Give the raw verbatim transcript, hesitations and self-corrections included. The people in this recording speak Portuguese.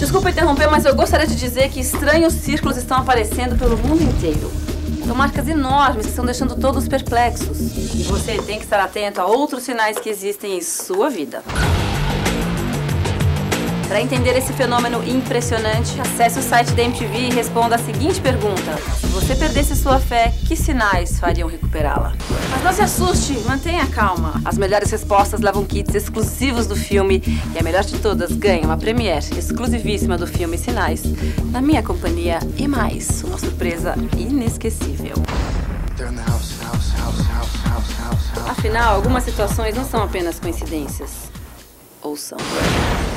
Desculpa interromper, mas eu gostaria de dizer que estranhos círculos estão aparecendo pelo mundo inteiro. São marcas enormes que estão deixando todos perplexos. E você tem que estar atento a outros sinais que existem em sua vida. Para entender esse fenômeno impressionante, acesse o site da M T V e responda a seguinte pergunta: se você perdesse sua fé, que sinais fariam recuperá-la? Mas não se assuste, mantenha calma. As melhores respostas levam kits exclusivos do filme e a melhor de todas ganha uma premiere exclusivíssima do filme Sinais, na minha companhia e mais uma surpresa inesquecível. Afinal, algumas situações não são apenas coincidências. Ou são?